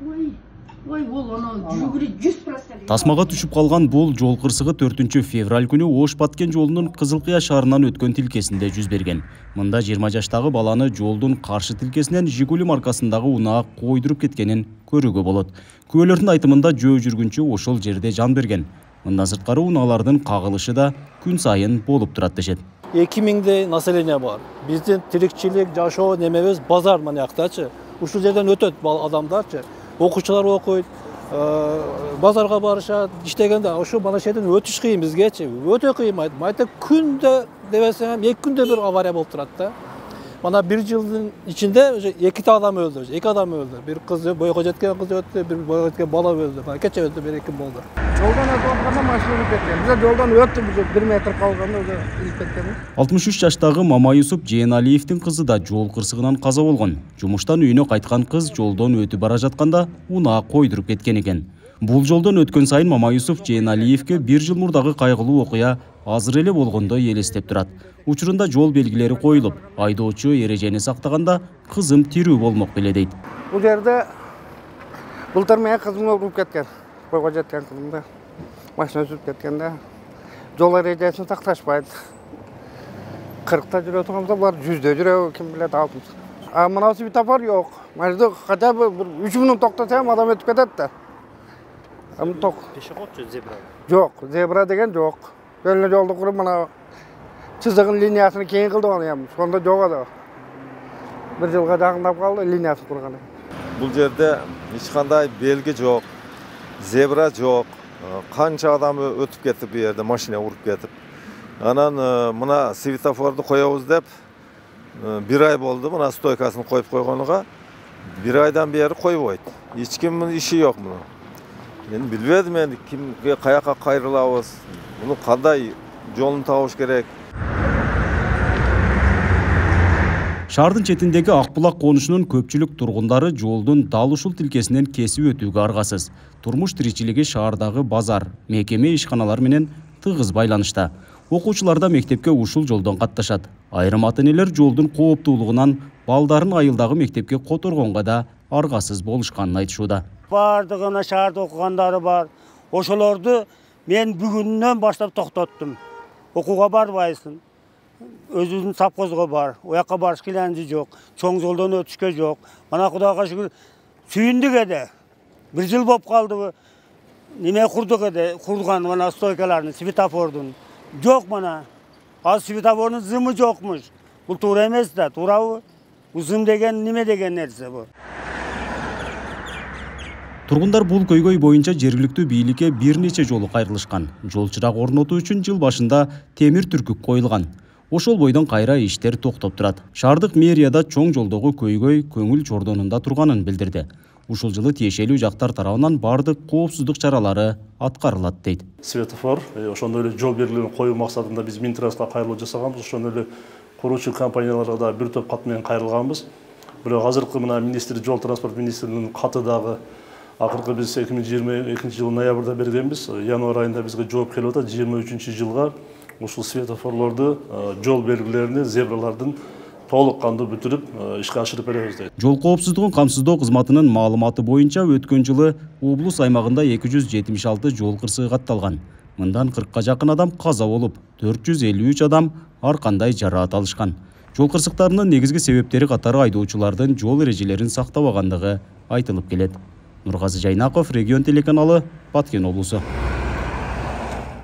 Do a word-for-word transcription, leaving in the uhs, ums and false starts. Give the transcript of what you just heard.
Тасмага түшүп калган бул жол кырсыгы төртүнчү февраль күнү Ош-Баткен жолунун Кызылкыя шаарынан өткөн тилкесинде жүз берген. Мында жыйырма жаштагы баланы жолдун каршы тилкесинен Жигули маркасындагы унаа койдуруп кеткенин көрүүгө болот. Күбөлөрдүн айтымында жөө жүргүнчү ошол жерде жан берген. Мындан сырткары унаалардын кагылышы да күн сайын болуп турат дешет. эки миңдей население бар. Биздин тирикчилик, жашоо немебиз базар манаяктачы. Ушул жерден өтөт адамдарчы. Окуучулар окуйт, базарга барышат, иштегенде ошо бала жерден өтүш кыйын бизгечи. Өтө кыйын айт. Майта күндө дебесем, эки күндө бир авария болуп турат да. Мана бир жылдын ичинде уже эки адам өлдү, эки адам өлдү. Бир кыз бойго жеткен кыз өттү, бир бойго жеткен бала өлдү. Мана кече өттү, бир эки болду. Жолдан өткөндө машина өтүп кеткен. Биз жолдан өттү, биз бир метр калганда уже илип кеткен. алтымыш үч жаштагы Мама Юсуп Жээналиевдин кызы да жол кырсыгынан каза болгон. Жумуштан үйүнө кайткан кыз жолдон өтүп бара жатканда унаа койдуруп кеткен экен. Бул жолдон өткөн сайын Мама Юсуп Жээналиевге бир жыл мурдагы кайгылуу окуя азыр эле болгондой элестеп турат. Учурунда жол белгилери коюлуп, айдоочу эрежени сактаганда кызым тирүү болмок беле дейт. Бул жерде былтыр менен кызым уруп кеткен. Бойго жеткен кызымда машина өтүп кеткенде жол эрежесин сакташпайт. кыркта жүрө турганда булар жүздө жүрөбү, ким билет алтымыш. А мына светофор жок. Мажда хотя бы үч мүнөт токтосам адам өтүп кетет да. Ам ток. Пешеход же зебра? Жок, зебра деген жок. Жолду жолду куруп мына чызыгын линиясын кийин кылды аны эми. Сонда жок ада. Бир жылга жакындап калды линиясын курганы. Бул жерде эч кандай белги жок, зебра жок. Канча адам өтүп кетти бу жерде, машина уруп кетип. Анан мына светофорду коебуз деп бир ай болду, мына стойкасын коюп койгонуга. Бир айдан бери койбойт. Эч кимдин иши жок муну. Мен билбедим энди кимге каяка кайрылабыз. Муну кандай жолун табыш керек. Шаардын четиндеги Акбулак конушунун көпчүлүк тургундары жолдун дал ушул тилкесинен кесип өтүүгө аргасыз. Турмуш тиричилиги шаардагы базар, мекеме ишканалар менен тыгыз байланышта. Окуучулар да мектепке ушул жолдон катташат. Айрым ата-энелер жолдун кооптуулугунан балдарын айылдагы мектепке которгонго да аргасыз болушканын айтышууда. Бардыгына шаарда окугандары бар. Ошолорду мен бүгүннөн баштап токтоттум. Окууга барбайсың. Өзүнүн сапкозго бар. Оякка барыш киленжи жок. Чоң жолдон өтүшкө жок. Мана Кудайга шүгүр сүйүндүк эде. Бир жыл болуп калдыбы. Неме курдук эде, курган мана стойкаларын, светофордун. Жок мана. Ал светофордун зымы жокмуш. Бул туура эмес да, туурабы? Узым деген неме деген нерсе бу? Тургундар бул көйгөй боюнча жергиликтүү бийликке бир нече жолу кайрылышкан. Жол чырак орнотуу үчүн жыл башында темир түркүк коюлган. Ошол бойдон кайра иштер токтоп турат. Шаардык мэрияда чоң жолдогу көйгөй көңүл чордонунда турганын билдирди. Ушул жылы тиешелүү жактар тарабынан бардык коопсуздук чаралары аткарылат дейт. Светофор, ошондой эле жол белгилерин коюу максатында биз Минтранспортко кайрылуу жасаганбыз. Ошондой эле куруучу компанияларга да бир топ кат менен кайрылганбыз. Бирок азыркы мына министр, жол транспорт министринин каты дагы акыркы биз эки миң жыйырма экинчи жылдын ноябрда бергенбиз. Январь айында бизге жооп келип атат. жыйырма үчүнчү жылга ушул светофорлорду, жол белгилерин, зебралардын толук кандуу бүтүрүп ишке ашырып беребиз дейт. Жол коопсуздугун камсыздоо кызматынын маалыматы боюнча өткөн жылы облус аймагында эки жүз жетимиш алты жол кырсыгы катталган. Мындан кыркка жакын адам каза болуп, төрт жүз элүү үч адам ар кандай жараат алышкан. Жол кырсыктарынын негизги себептери катары айдоочулардын жол эрежелерин сактабагандыгы айтылып келет. Нургазы Жайнаков, Регион телеканалы, Баткен облусу.